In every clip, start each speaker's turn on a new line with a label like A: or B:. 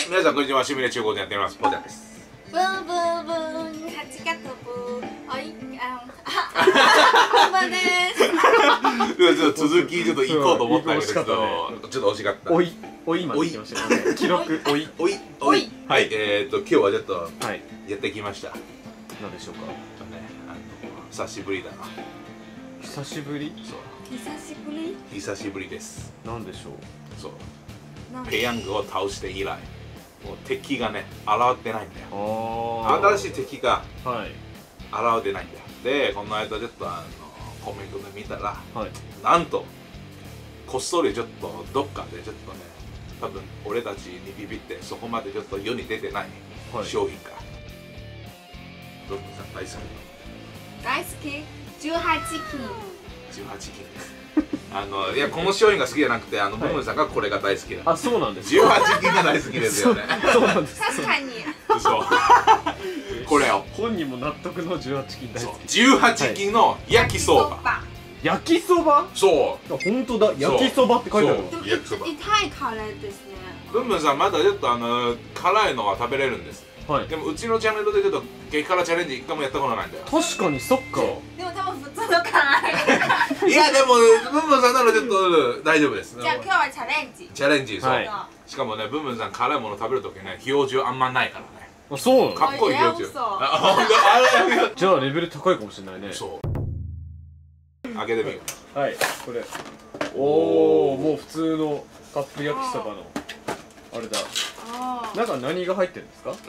A: 皆さんこんにちは。シミュレーション5でやっております。ポーちゃんです。
B: ブンブンブン、蜂が飛ぶ。おい、本番です。
A: 続きちょっと行こうと思ったんですけど、ちょっと惜しかった。
C: おいまで来ましたね。記録おい。
A: はい、今日はちょっとやってきました。
C: 何でしょうか。
A: 久しぶりだな。
C: 久しぶり？
A: そう。
B: 久しぶり
A: です。
C: 何でしょう。
A: そう。ペヤングを倒して以来、もう敵がね、現れてないんだよ。新しい敵が現れてないんだよ。で、この間ちょっとコメントで見たら、なんとこっそりちょっとどっかでちょっとね、多分俺たちにビビってそこまでちょっと世に出てない商品が。どうもさん大好き。
B: 大好き。18金。
A: 18金です。いや、この商品が好きじゃなくて、ブームさんがこれが大好きだ。
C: あ、そうなんです。
A: 18金が大好きですよね。
C: そうなんです。
B: 確かに。
A: そう。これを。
C: 本人も納得の18金大好き。
A: 18金の焼きそば。
C: 焼きそば？そう。本当だ。焼きそばって書いてある。
A: 焼きそば。
B: 痛いカレーですね。
A: ブンブンさんまだちょっと辛いのは食べれるんです。でもうちのチャンネルでちょっと激辛チャレンジ一回もやったことないんだよ。
C: 確かにそっか。
B: でも多分普通の辛い。
A: いやでもブンブンさんならちょっと大丈夫です。
B: じゃあ今日はチャレンジ。
A: チャレンジ、そう。しかもね、ブンブンさん辛いもの食べるときね、表情あんまないからね。
C: あ、そうなの？
A: かっこいい表情。
C: じゃあレベル高いかもしれないね。
A: そう。開けてみよ
C: う。はい、これ。おお、もう普通のカップ焼きそばのあれだ。中何が入ってるんですか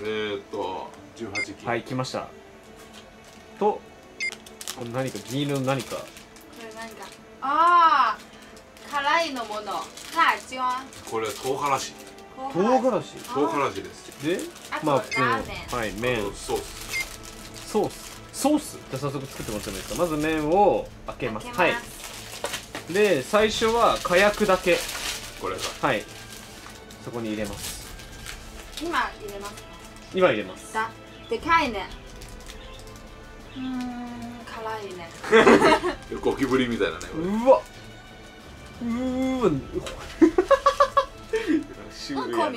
A: ？18金。
C: はい、来ました。と、これ何か、銀色の何か。
B: これ何か。ああ、辛いのもの。辣椒。
A: これ唐辛子。
C: 唐辛子。
A: 唐辛子です。
C: で、まあ普通の、はい、麺。
A: ソース。
C: ソース。じゃあ早速作ってもらってもいいですか。まず麺を開けます。はい。で、最初は火薬だけ。
A: これが。
C: はい。そこに入れます。
B: 今入れますか？
C: 今入れます。
B: でかいね。辛いね。
A: ゴキブリみたいなね。
C: うわ。シュールやな。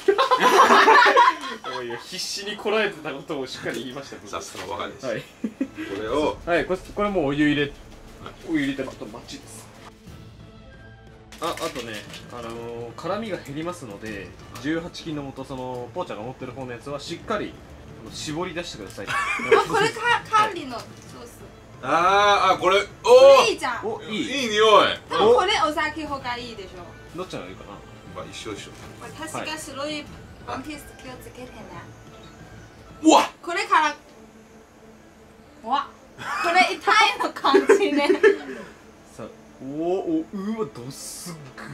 C: おいや、必死にこらえてたことをしっかり言いました。
A: さすが若いです。
C: はい。
A: これを。
C: はい、これもうお湯入れてあと待ちです。あとね、辛みが減りますので、18金の素、そのポーちゃんが持ってる方のやつはしっかり絞り出してください。
B: あ、これ管理のソース。
A: これ、
B: おいいじゃん。
A: いい匂い。
B: 多分これお酒ほがいいでしょ。
C: どっちがいいかな。
A: まあ一緒。
B: 私が白いワンピース気をつけてね。
A: うわ。
B: これから。わ。これ痛いの感じね。
C: さあ、うわ、どすっぐ。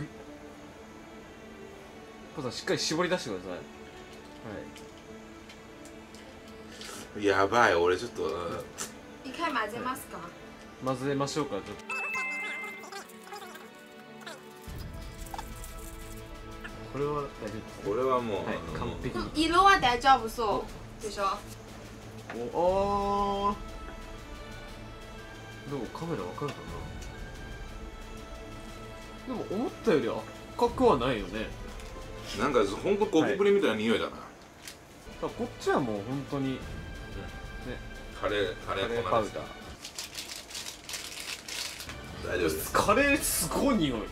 C: ポーさんしっかり絞り出してください。はい。
A: やばい、俺ちょっと。
B: 一回混ぜますか？
C: 混ぜましょうか。ちょっと。これは大丈夫です。
A: これはもう
C: 完璧に。
B: 色は大丈夫そうでしょ。
C: どうカメラわかるかな。でも思ったより赤くはないよね。
A: なんかほんとゴキブリみたいな匂いだな。
C: こっちはもう本当にね、
A: カレー
C: パウダー。
A: 大丈夫です。
C: カレーすごい匂い。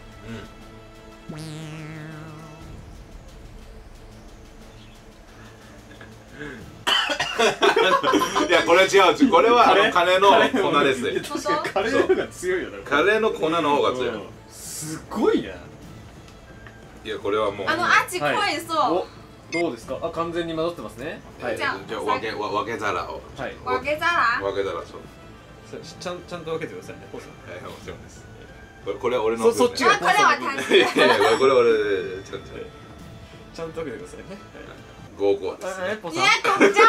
A: いや、これ違う。これはカレーの粉です。
C: 確かにカレーの方が強いよね。
A: カレーの粉の方が強い。
C: すごいね。
A: いや、これはもう
B: 味濃いそう。
C: どうですか。完全に混ざってますね。
A: じゃあ分け皿を。
B: 分け皿。
A: そう。
C: ちゃんと分けてくださいね。ポーさん。
A: はい、もちろんです。これは俺の。
C: そっちが。
B: これは単純。
A: いや、これ俺
C: ちゃんと分けてくださいね。
A: 5です。
B: いや、じゃあ俺。い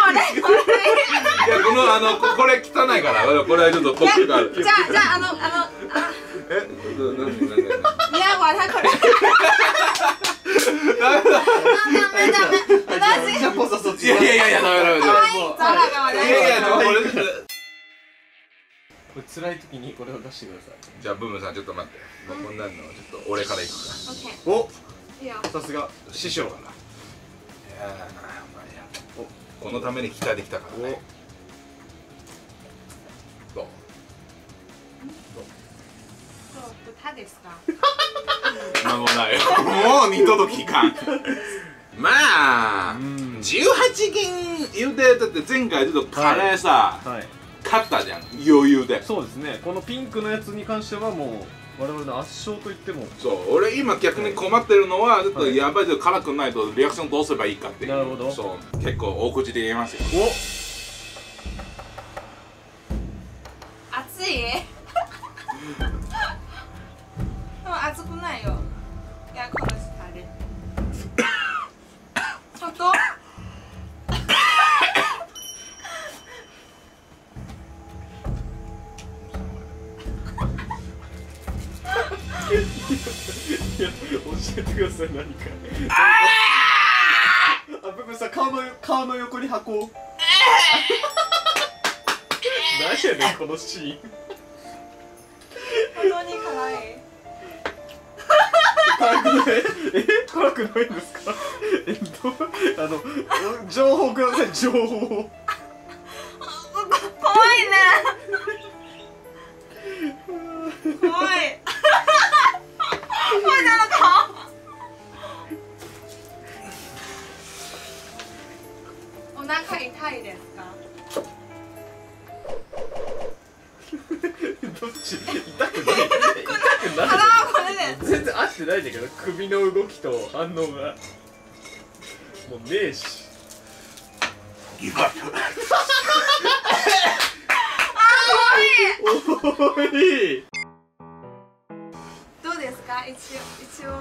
A: や、これ汚いから、これはちょっとコクがある。
B: じゃあいや、わたこれ。ダメ。
C: じゃあポーさんそっち。
A: いや、ダメ。
C: これ辛い時にこれを出してください。
A: じゃあブームさんちょっと待って。こんなのちょっと俺からいくか。
C: お、さすが師匠。
A: このために期待できたからね。どう？
B: 豚ですか？
A: まもないよ。もう二度と聞かん。まあ18金言うて、だって前回ちょっとカレーさ勝ったじゃん、余裕で。
C: そうですね。このピンクのやつに関してはもう我々の圧勝と言っても。
A: そう、俺今逆に困ってるのはちょっとやばいけど辛くないとリアクションどうすればいいかっていう。
C: なるほど。
A: そう結構大口で言えますよ。
B: 熱い？でも熱くないよ。いや、この下で。本当？
C: いや、教えてください、何か。あ、僕さ、顔の横に箱。何やねん、このシーン。
B: 本当に辛い？
C: 辛くない？辛くないんですか？情報ください、情報。
B: 怖いね。怖い。お腹痛いですか？
C: どっち？痛くない？痛くない？
B: これで
C: 全然合ってないんだけど、首の動きと反応がもうねえし。
A: ギブアップ。
C: おい。
B: どうですか？一応。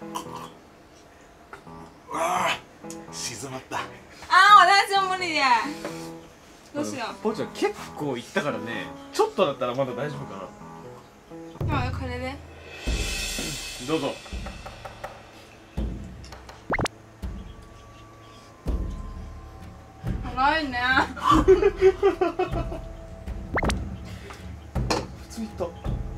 A: ああ、静まった。
B: 私も無理で。どうしよう。
C: ポーちゃん結構いったからね。ちょっとだったらまだ大丈夫かな。
B: これで。
C: どうぞ。
B: 辛いね。
C: 普通にいった。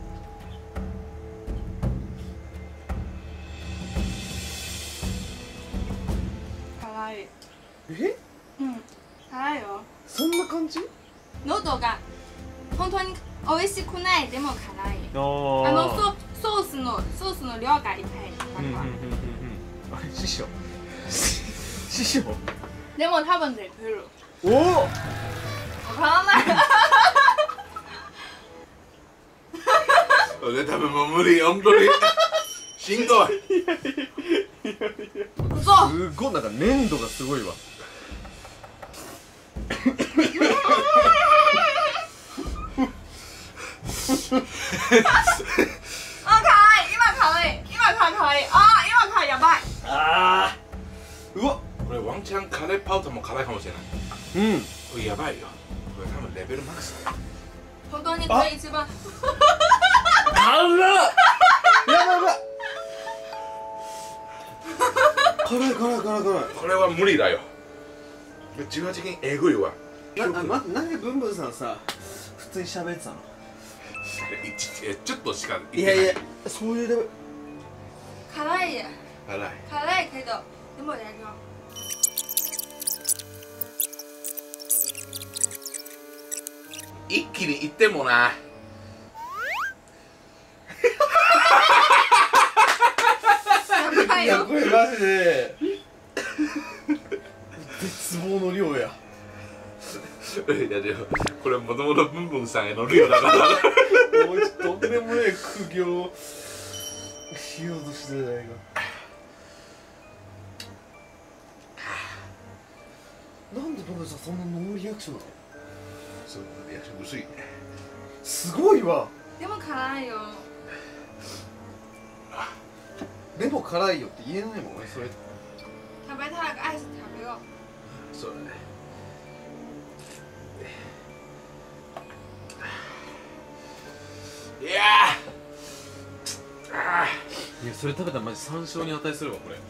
B: 辛い。
C: え？
B: うん、辛いよ。
C: そんな感じ？
B: 喉が本当に美味しくない。でも辛い。ソースの量が痛い。
C: あれ師匠。師匠。
B: でも多分できる。
C: おお。
B: わからない。
A: 俺多分もう無理、本当にしんどい。
C: すごい、なんか粘度がすごいわ。
B: 今辛い。やばい。
C: うわっ、
A: これワンチャンカレーパウダーも辛いかもしれない。
C: うん。
A: これやばいよ。これ多分レベルマックスだよ。
B: 本当にこれ一番。
C: 辛っ。やばい。辛い。
A: これは無理だよ。18金えぐいわ。
C: なんでブンブンさんさ、普通に喋ってたの？
A: ちょっとしか
C: いや、そういうレベル。
B: 辛いけど、でもやるよ。
A: 一気にいってもな。
B: いよ。
C: これマジで絶望の量や。
A: いやでもこれもともとブンブンさんへの量だから。
C: もうとんでもねえ苦行しようとしてないか。なんでブンブンさんそんなノーリアクションなの？
A: そう、リアクション薄い。
C: すごいわ。
B: でも辛いよ。
C: でも辛いよって言えないもんね、それ。
B: 食べたらアイス食べよう。
A: そうだね。いや
C: それ食べたらマジ3勝に値するわ、これ。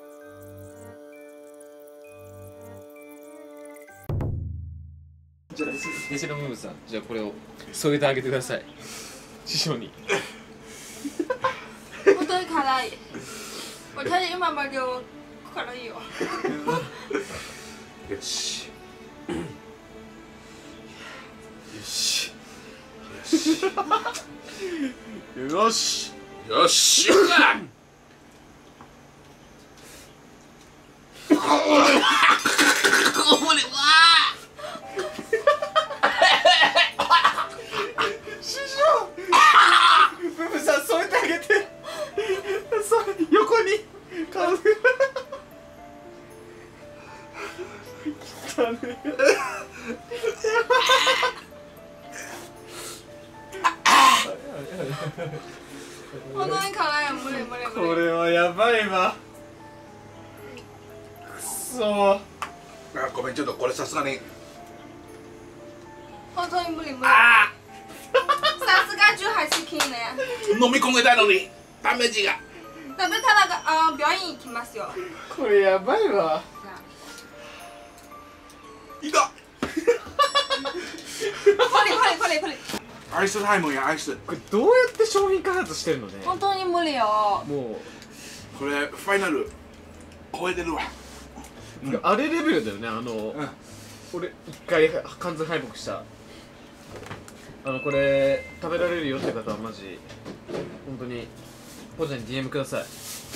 C: じゃあ西野ムームさん、じゃあこれを添えてあげてください、師匠に。
B: 本当に辛い。我看见妈妈给我辛いよ。
A: よし。よし。
C: よし。
A: よし。
C: 横に顔で
B: 本当に辛いよ。無理無理無理。
C: これはやばいわ。くそー。
A: ごめん、ちょっとこれさすがに。
B: 本当に無理無理。さすが18禁ね。
A: 飲み込めたのにダメージが。
B: ダメたらが病院行きますよ。
C: これやばいわ。
A: いた。
B: これ
A: アイスタイムやアイス。
C: これどうやって商品開発してるのね。
B: 本当に無理よ。
C: も
A: これファイナル超えてるわ。
C: あれレベルだよね。俺一回完全敗北した。これ食べられるよって方はマジ本当にポジャに DM ください。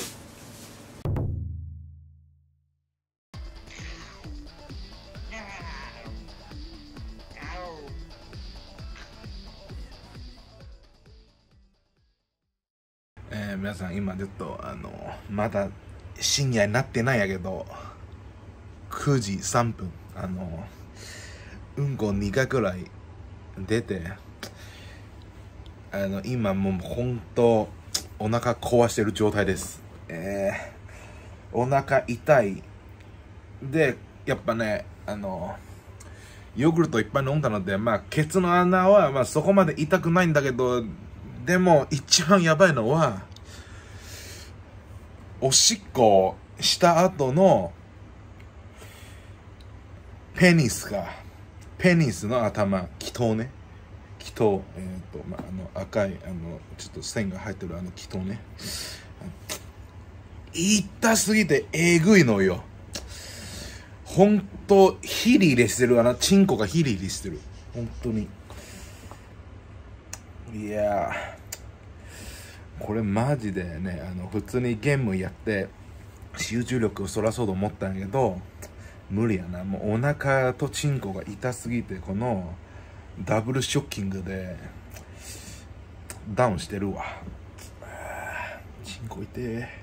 A: 皆さん今ちょっとまだ深夜になってないやけど9時3分うんこ2回くらい出て今もう本当お腹壊してる状態です。お腹痛いでやっぱねヨーグルトいっぱい飲んだのでケツの穴はそこまで痛くないんだけど、でも一番やばいのはおしっこした後のペニスの頭、気筒ね、気筒、赤いちょっと線が入ってる気筒ね、痛すぎてえぐいのよ。ほんとヒリヒリしてる。チンコがヒリヒリしてる。本当に。いやー、これマジでね、普通にゲームやって集中力をそらそうと思ったんやけど無理やな。もうお腹とチンコが痛すぎてこのダブルショッキングでダウンしてるわ。チンコ痛え。